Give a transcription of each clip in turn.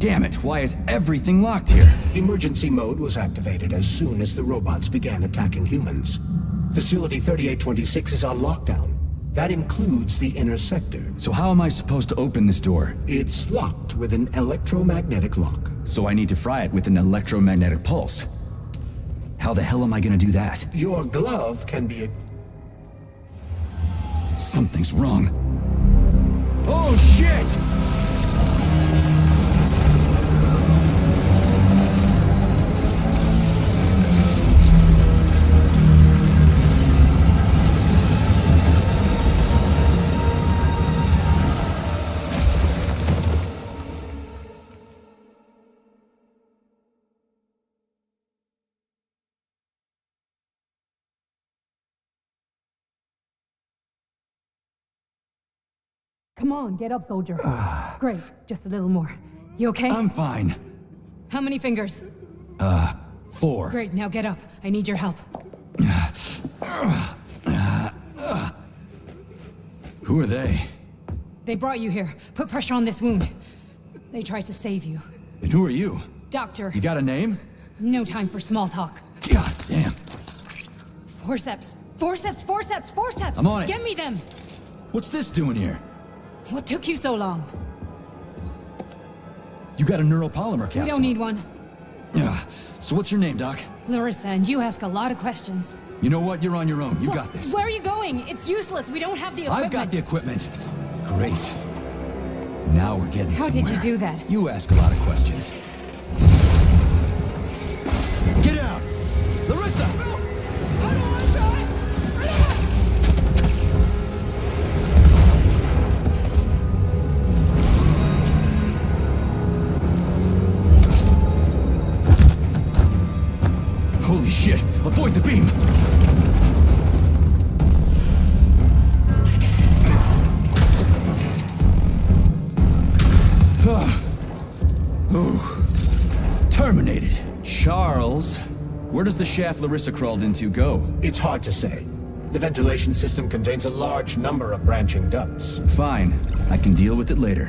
Damn it, why is everything locked here? Emergency mode was activated as soon as the robots began attacking humans. Facility 3826 is on lockdown. That includes the inner sector. So how am I supposed to open this door? It's locked with an electromagnetic lock. So I need to fry it with an electromagnetic pulse. How the hell am I gonna do that? Your glove can be... Something's wrong. Oh shit! Come on, get up, soldier. Great, just a little more. You okay? I'm fine. How many fingers? 4. Great, now get up. I need your help. Who are they? They brought you here. Put pressure on this wound. They tried to save you. And who are you? Doctor. You got a name? No time for small talk. God damn. Forceps. Forceps, forceps, forceps! I'm on it. Get me them! What's this doing here? What took you so long? You got a neuropolymer capsule. We don't need one. So what's your name, Doc? Larissa, and you ask a lot of questions. You know what? You're on your own. You got this. Where are you going? It's useless. We don't have the equipment. I've got the equipment. Great. Now we're getting How somewhere. did you do that? You ask a lot of questions. Get out! Larissa! No! I don't want to die! Holy shit! Avoid the beam! Terminated. Charles, where does the shaft Larissa crawled into go? It's hard to say. The ventilation system contains a large number of branching ducts. Fine. I can deal with it later.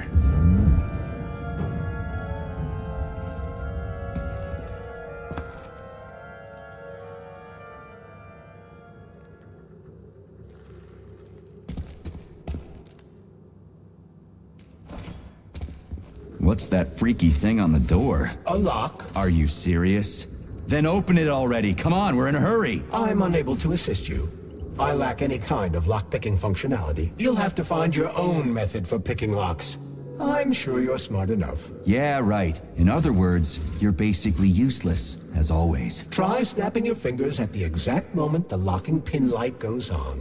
What's that freaky thing on the door? A lock. Are you serious? Then open it already. Come on, we're in a hurry. I'm unable to assist you. I lack any kind of lock-picking functionality. You'll have to find your own method for picking locks. I'm sure you're smart enough. Yeah, right. In other words, you're basically useless, as always. Try snapping your fingers at the exact moment the locking pin light goes on.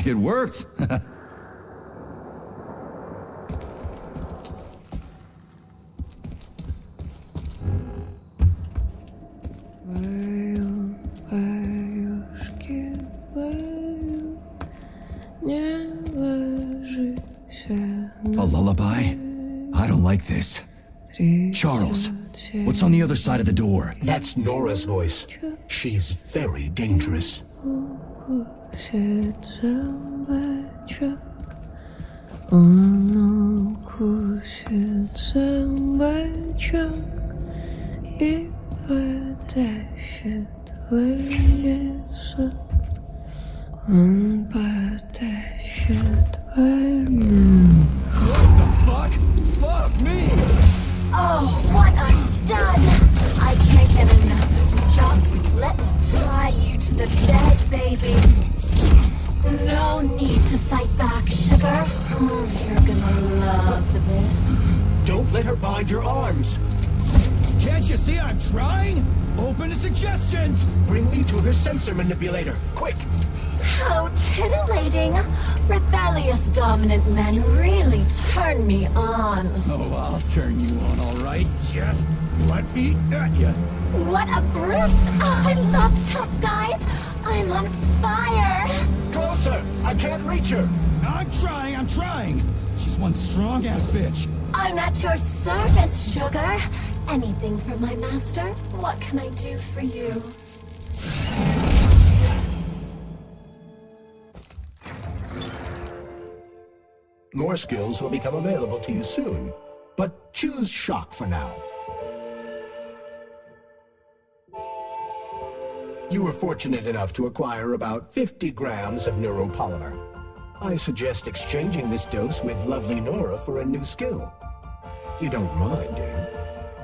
It worked. A lullaby? I don't like this. Charles, what's on the other side of the door? That's Nora's voice. She's very dangerous. What the fuck? Fuck me! Oh, what a stud! I can't get enough of you, Jocks. Let me tie you to the bed, baby. No need to fight back, sugar. You're gonna love this. Don't let her bind your arms. Can't you see I'm trying? Open to suggestions! Bring me to her sensor manipulator, quick! How titillating. Rebellious dominant men really turn me on. Oh, I'll turn you on, all right? Just let me at you. What a brute! Oh, I love tough guys. I'm on fire. Closer! I can't reach her! I'm trying. She's one strong-ass bitch. I'm at your service, sugar. Anything for my master? What can I do for you? More skills will become available to you soon, but choose shock for now. You were fortunate enough to acquire about 50 grams of neuropolymer. I suggest exchanging this dose with lovely Nora for a new skill. You don't mind, do you?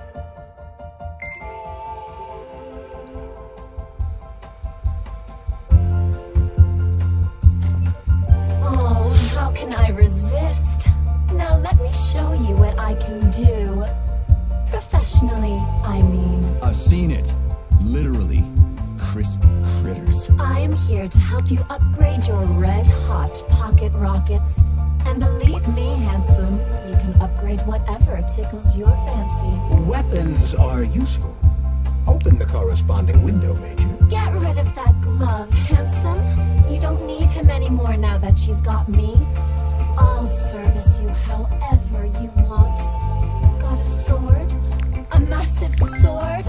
Oh, how can I resist? Now let me show you what I can do. Professionally, I mean. I've seen it. Literally. Crispy critters. I am here to help you upgrade your red-hot pocket rockets. And believe me, handsome, you can upgrade whatever tickles your fancy. Weapons are useful. Open the corresponding window, Major. Get rid of that glove, handsome. You don't need him anymore now that you've got me. I'll service you however you want. Got a sword? A massive sword?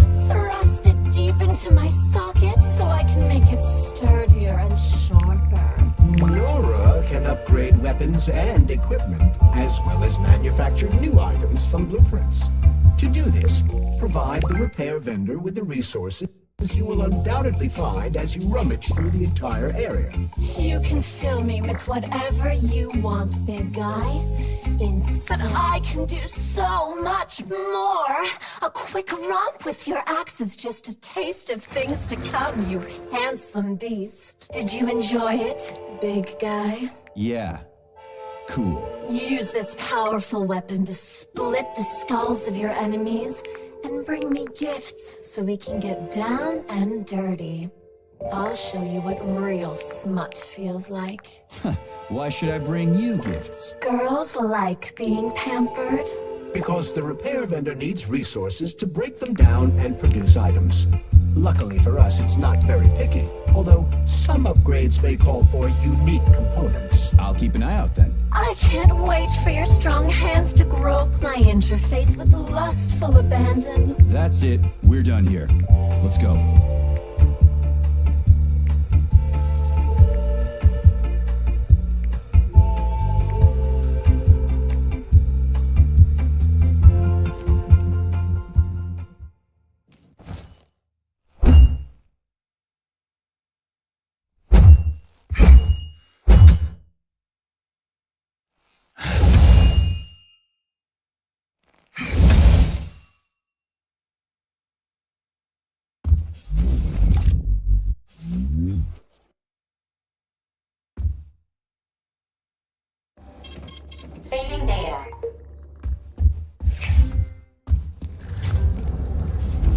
Thrust it deep into my socket so I can make it sturdier and sharper. Nora can upgrade weapons and equipment, as well as manufacture new items from blueprints. To do this, provide the repair vendor with the resources you will undoubtedly find as you rummage through the entire area. You can fill me with whatever you want, big guy. But I can do so much more. A quick romp with your axe is just a taste of things to come, you handsome beast. Did you enjoy it, big guy? Yeah. Cool. Use this powerful weapon to split the skulls of your enemies and bring me gifts so we can get down and dirty. I'll show you what real smut feels like. Why should I bring you gifts? Girls like being pampered. Because the repair vendor needs resources to break them down and produce items. Luckily for us, it's not very picky, although some upgrades may call for unique components. I'll keep an eye out then. I can't wait for your strong hands to grope my interface with lustful abandon. That's it. We're done here. Let's go. Saving data.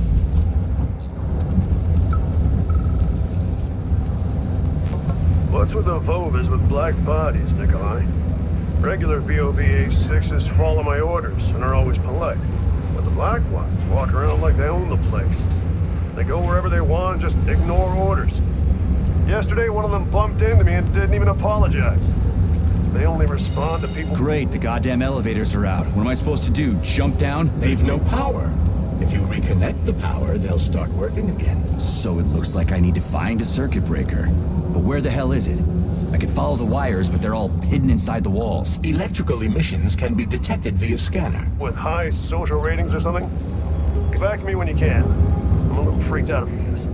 What's with the Vovas with black bodies, Nikolai. Regular VOV-A6s follow my orders and are always polite. But the black ones walk around like they own the place. They go wherever they want and just ignore orders. Yesterday, one of them bumped into me and didn't even apologize. They only respond to people... Great, the goddamn elevators are out. What am I supposed to do, jump down? They've no power. If you reconnect the power, they'll start working again. So it looks like I need to find a circuit breaker. But where the hell is it? I could follow the wires, but they're all hidden inside the walls. Electrical emissions can be detected via scanner. With high social ratings or something? Get back to me when you can. I'm a little freaked out about this.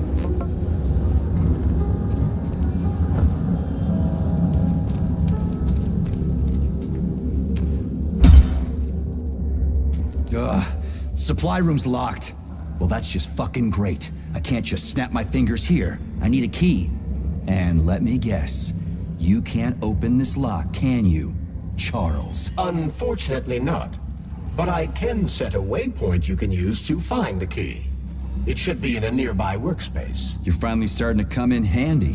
Supply room's locked. Well, that's just fucking great. I can't just snap my fingers here. I need a key. And let me guess, you can't open this lock, can you, Charles? Unfortunately not. But I can set a waypoint you can use to find the key. It should be in a nearby workspace. You're finally starting to come in handy.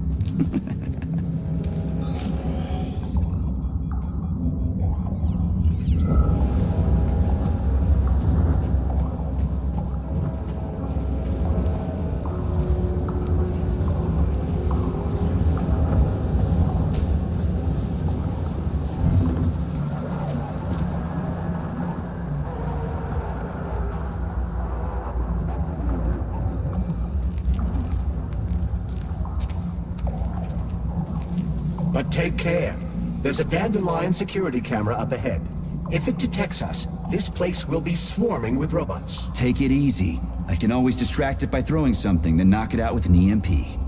But take care. There's a dandelion security camera up ahead. If it detects us, this place will be swarming with robots. Take it easy. I can always distract it by throwing something, then knock it out with an EMP.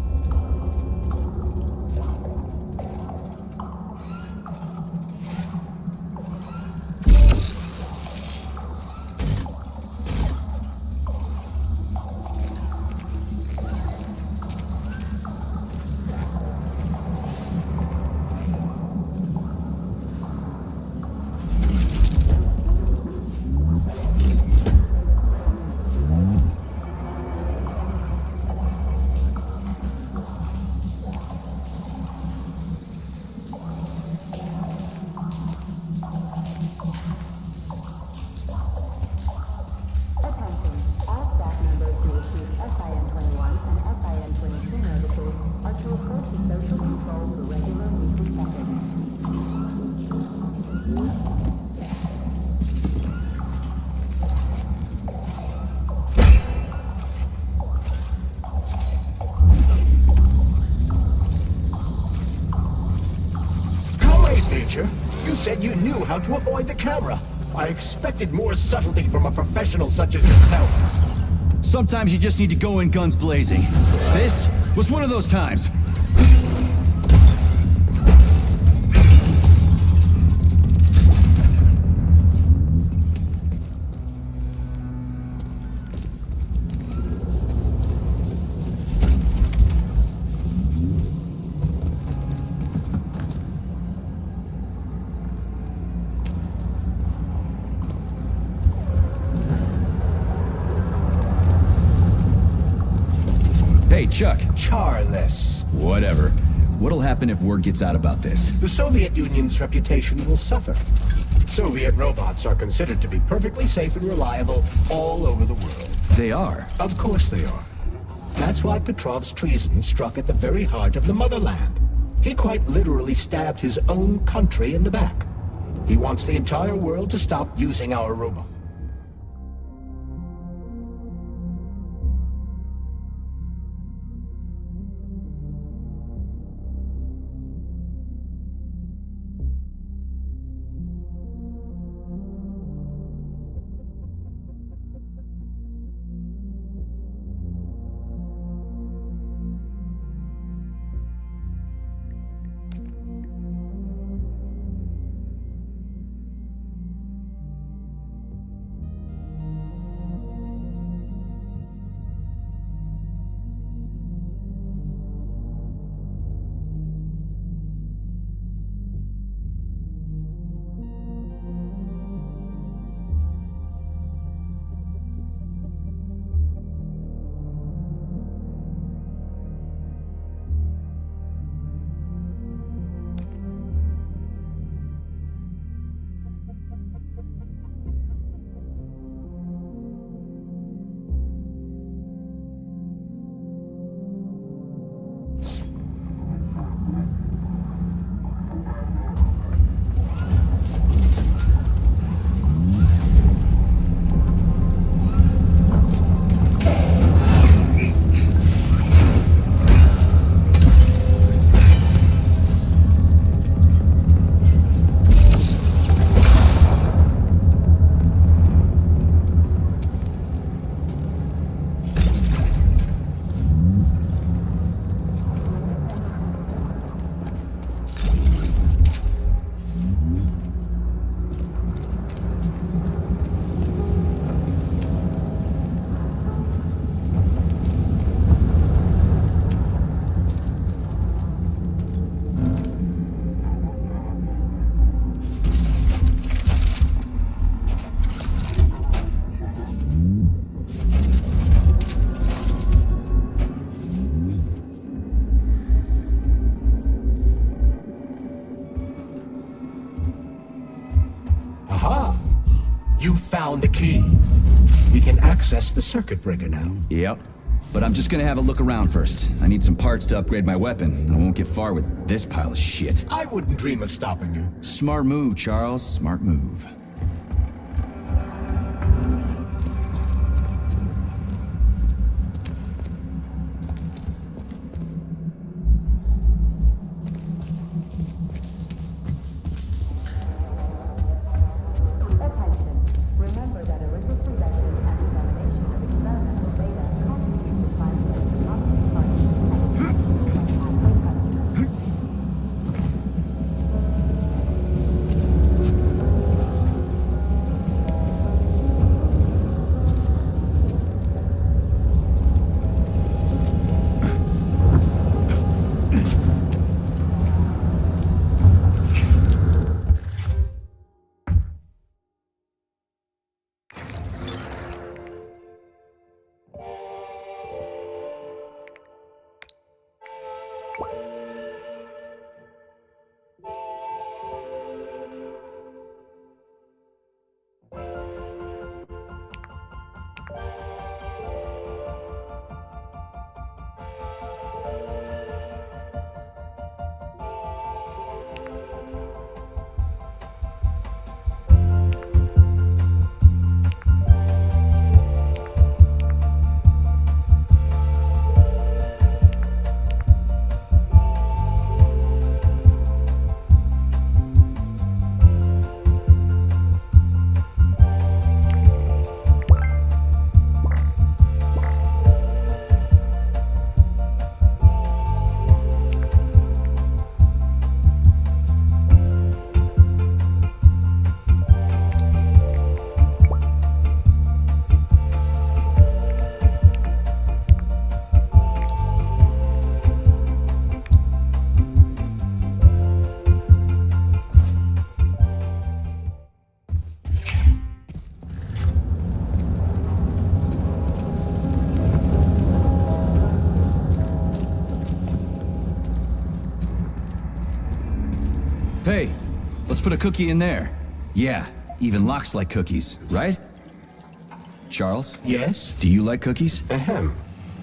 You said you knew how to avoid the camera. I expected more subtlety from a professional such as yourself. Sometimes you just need to go in guns blazing. This was one of those times. Hey, Chuck. Charles. Whatever. What'll happen if word gets out about this? The Soviet Union's reputation will suffer. Soviet robots are considered to be perfectly safe and reliable all over the world. They are? Of course they are. That's why Petrov's treason struck at the very heart of the motherland. He quite literally stabbed his own country in the back. He wants the entire world to stop using our robot. the key. We can access the circuit breaker now. Yep. But I'm just gonna have a look around first. I need some parts to upgrade my weapon. I won't get far with this pile of shit. I wouldn't dream of stopping you. Smart move, Charles. Smart move. Hey, let's put a cookie in there. Yeah, even locks like cookies, right? Charles? Yes? Do you like cookies? Ahem.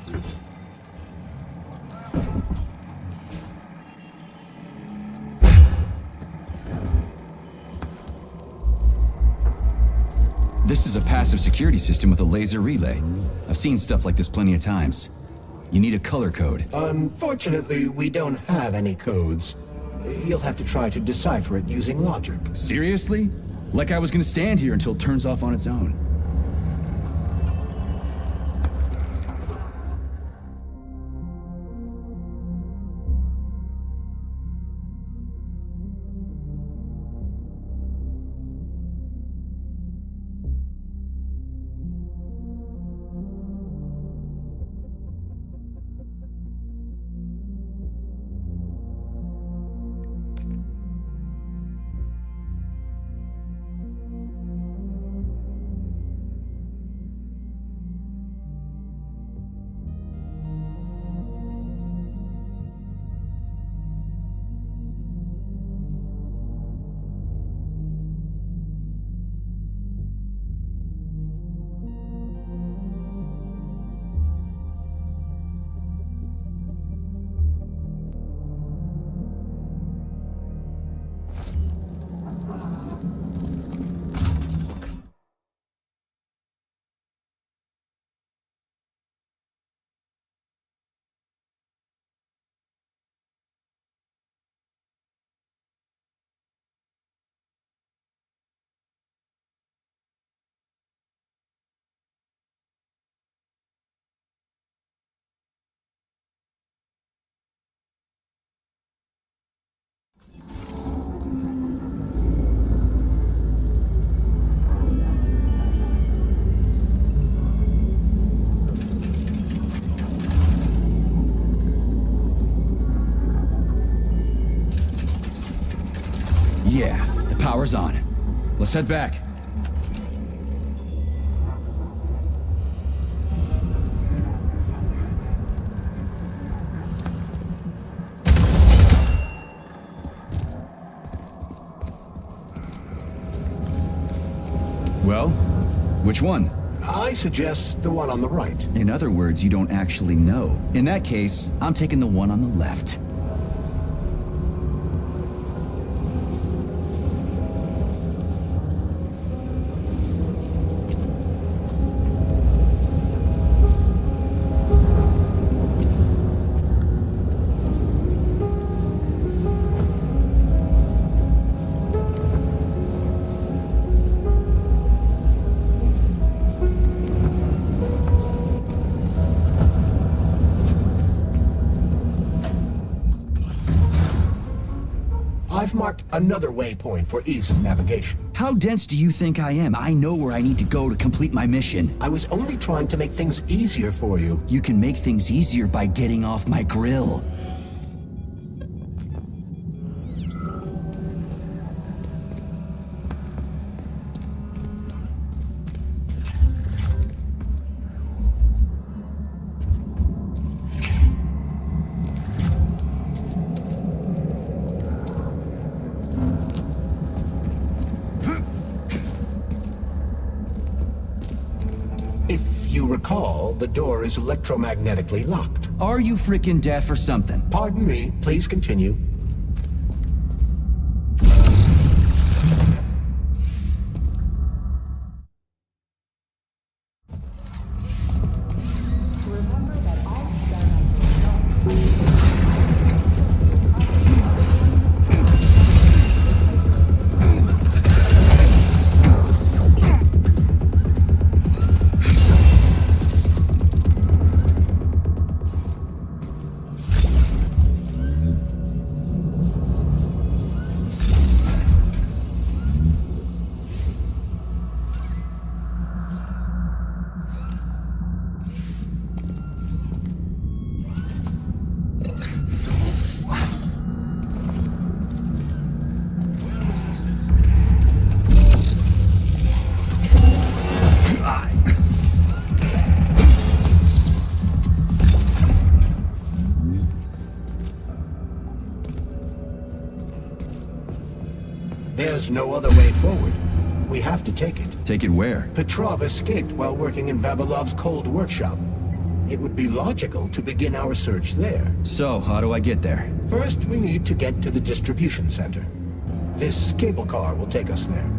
This is a passive security system with a laser relay. I've seen stuff like this plenty of times. You need a color code. Unfortunately, we don't have any codes. You'll have to try to decipher it using logic. Seriously? Like I was gonna stand here until it turns off on its own. Yeah, the power's on. Let's head back. Well, Which one? I suggest the one on the right. In other words, you don't actually know. In that case, I'm taking the one on the left. I've marked another waypoint for ease of navigation. How dense do you think I am? I know where I need to go to complete my mission. I was only trying to make things easier for you. You can make things easier by getting off my grill. Recall, the door is electromagnetically locked. Are you frickin' deaf or something? Pardon me, please continue. There's no other way forward. We have to take it. Take it where? Petrov escaped while working in Vavilov's cold workshop. It would be logical to begin our search there. So, how do I get there? First, we need to get to the distribution center. This cable car will take us there.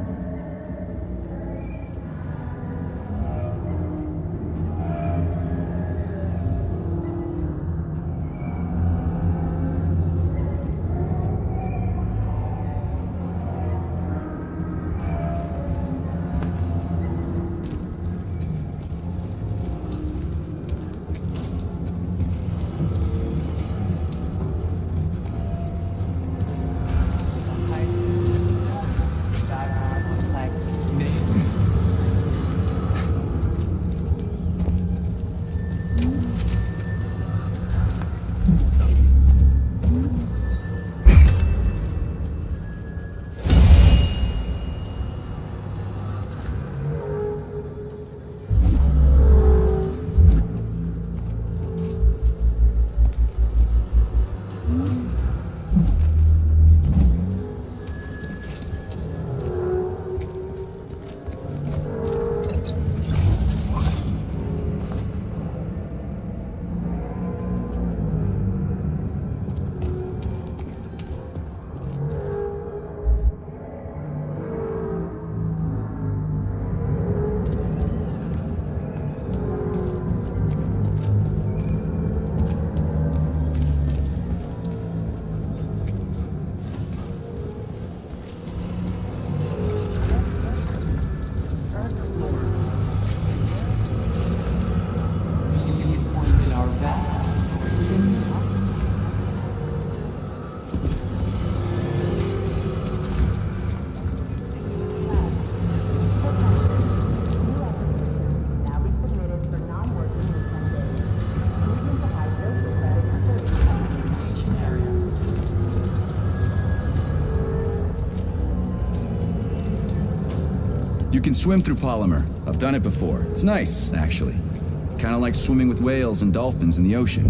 You can swim through polymer. I've done it before. It's nice, actually. Kinda like swimming with whales and dolphins in the ocean.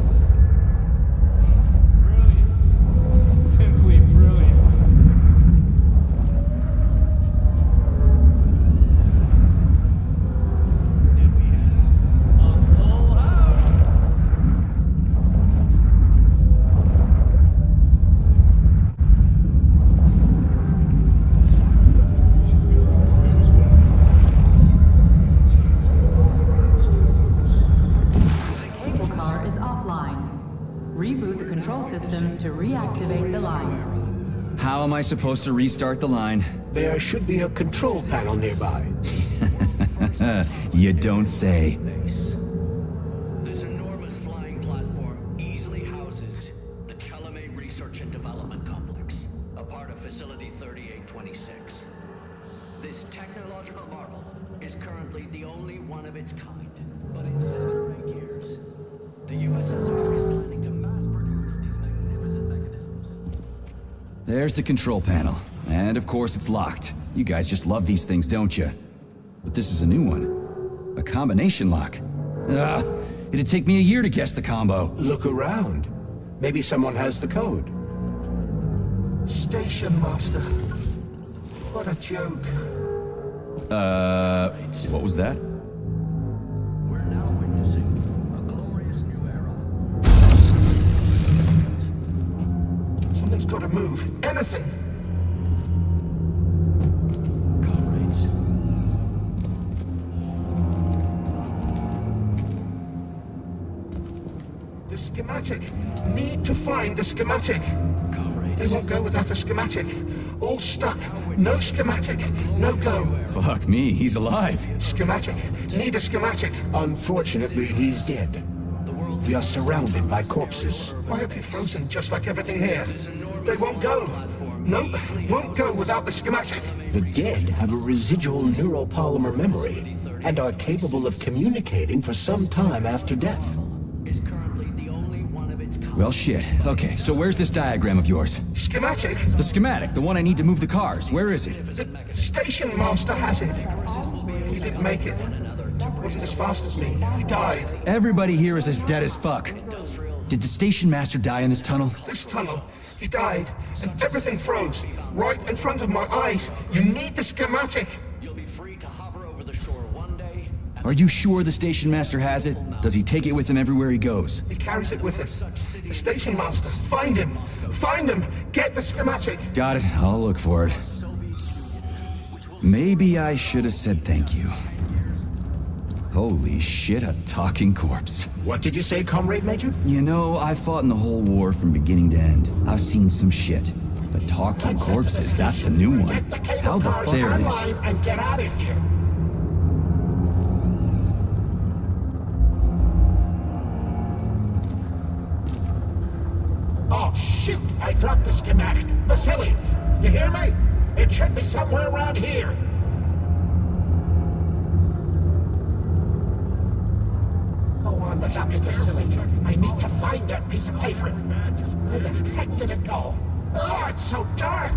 Brilliant. Simply brilliant. reboot the control system to reactivate the line. How am I supposed to restart the line? There should be a control panel nearby. You don't say. This enormous flying platform easily houses the Chalamet Research and Development Complex, a part of Facility 3826. This technological marvel is currently the only one of its kind, but in 7 or 8 years, the USSR is planning to mass produce these magnificent mechanisms. There's the control panel. And of course it's locked. You guys just love these things, don't you? But this is a new one. A combination lock. It'd take me a year to guess the combo. Look around. Maybe someone has the code. Station Master. What a joke. What was that? We're now witnessing a glorious new era. Something's got to move. Anything. Comrades, The schematic. Need to find the schematic. comrades. They won't go without a schematic. All stuck. No schematic. No go. Fuck me, he's alive. Schematic. Need a schematic. Unfortunately, he's dead. We are surrounded by corpses. Why have you frozen just like everything here? They won't go. Nope, won't go without the schematic. The dead have a residual neuropolymer memory and are capable of communicating for some time after death. Is currently the only one of its kind. Well, shit. Okay, so where's this diagram of yours? Schematic? The schematic, the one I need to move the cars. Where is it? The station master has it. He didn't make it. Wasn't as fast as me. He died. Everybody here is as dead as fuck. Did the station master die in this tunnel? This tunnel. He died, and everything froze. Right in front of my eyes. You need the schematic. You'll be free to hover over the shore one day. Are you sure the station master has it? Does he take it with him everywhere he goes? He carries it with him. The station master. Find him. Find him. Get the schematic. Got it. I'll look for it. Maybe I should have said thank you. Holy shit, a talking corpse. What did you say, Comrade Major? You know, I've fought in the whole war from beginning to end. I've seen some shit. But talking corpses, that's a new one. How the there it is. And get out of here. Oh, shoot! I dropped the schematic. Vasily, you hear me? It should be somewhere around here. Go on, Vasily. I need to find that piece of paper. Where the heck did it go? Oh, it's so dark!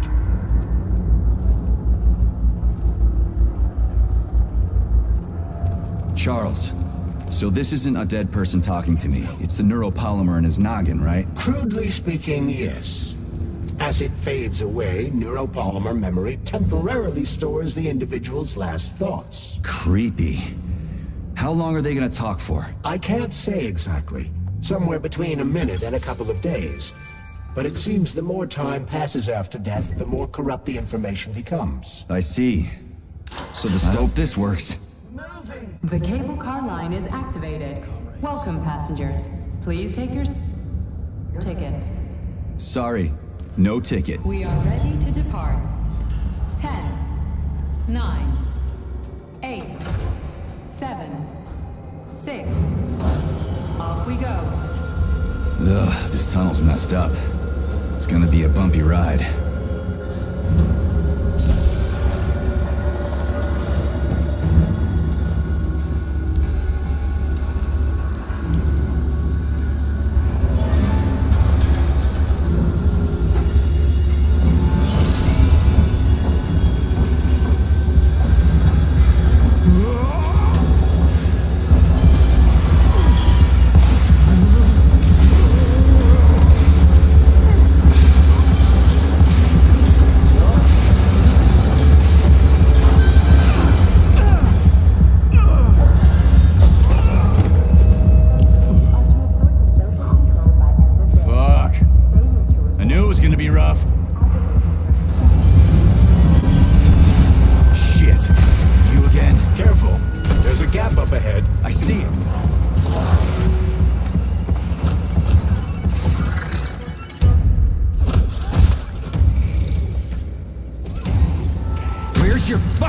Charles, so this isn't a dead person talking to me. It's the neuropolymer in his noggin, right? Crudely speaking, yes. As it fades away, neuropolymer memory temporarily stores the individual's last thoughts. Creepy. How long are they gonna talk for? I can't say exactly. Somewhere between a minute and a couple of days. But it seems the more time passes after death, the more corrupt the information becomes. I see. So the hope this works. The cable car line is activated. Welcome, passengers. Please take your ticket. Sorry, no ticket. We are ready to depart. 10, 9, 8, 7, 6. Off we go. Ugh, this tunnel's messed up. It's gonna be a bumpy ride.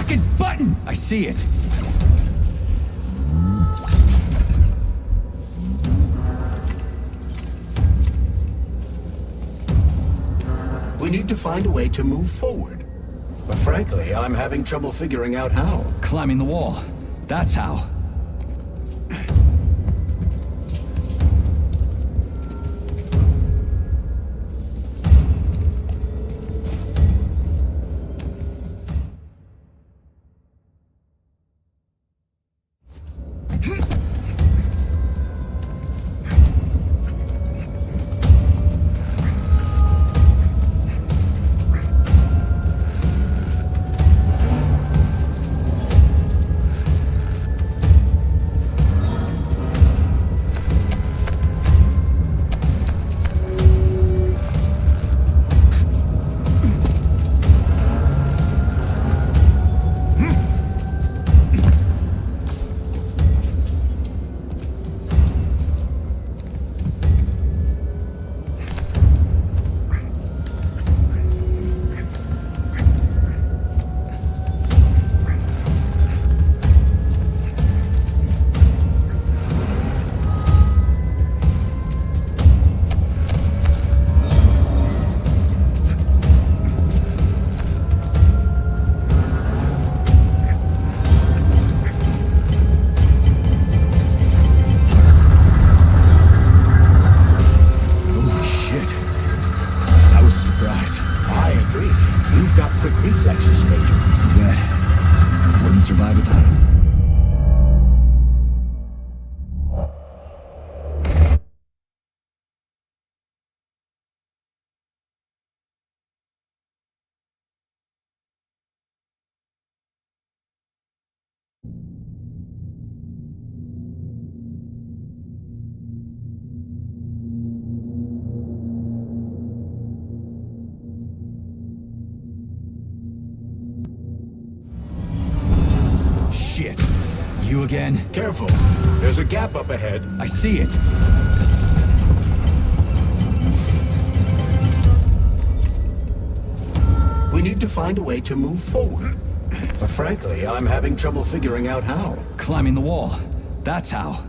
fucking button! I see it. We need to find a way to move forward. But frankly, I'm having trouble figuring out how. Climbing the wall. That's how. Survive without him. Shit. You again? Careful. There's a gap up ahead. I see it. We need to find a way to move forward. But frankly, I'm having trouble figuring out how. Climbing the wall. That's how.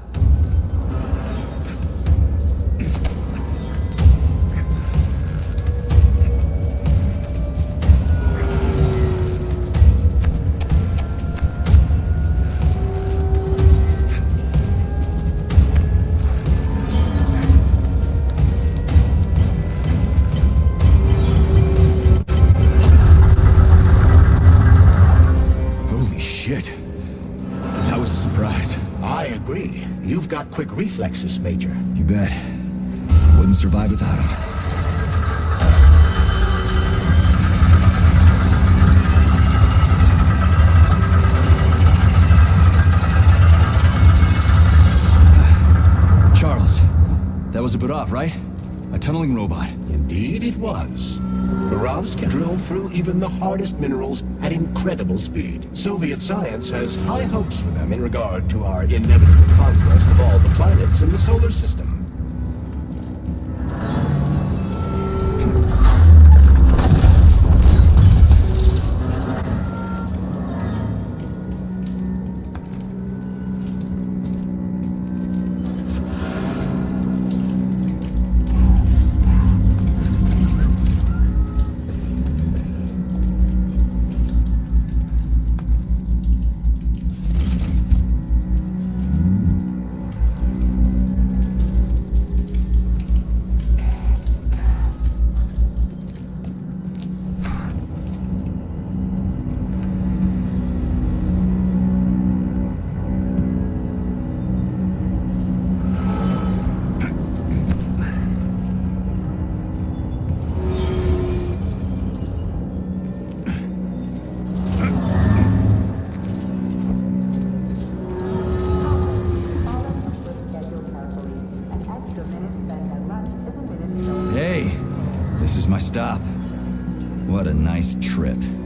You've got quick reflexes, Major. You bet. Wouldn't survive without him. Charles, that was a bit off, right? A tunneling robot. Indeed it was. Barovs can drill through even the hardest minerals at incredible speed. Soviet science has high hopes for them in regard to our inevitable conquest of all the planets in the solar system. Hey, this is my stop. What a nice trip.